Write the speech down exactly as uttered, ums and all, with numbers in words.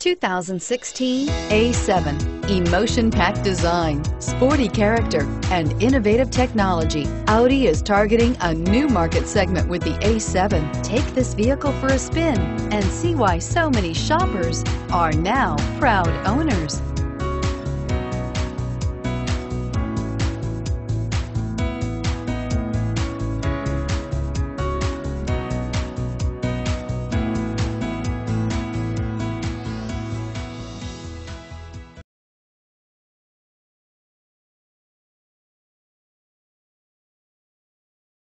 two thousand sixteen A seven. Emotion-packed design, sporty character, and innovative technology. Audi is targeting a new market segment with the A seven. Take this vehicle for a spin and see why so many shoppers are now proud owners.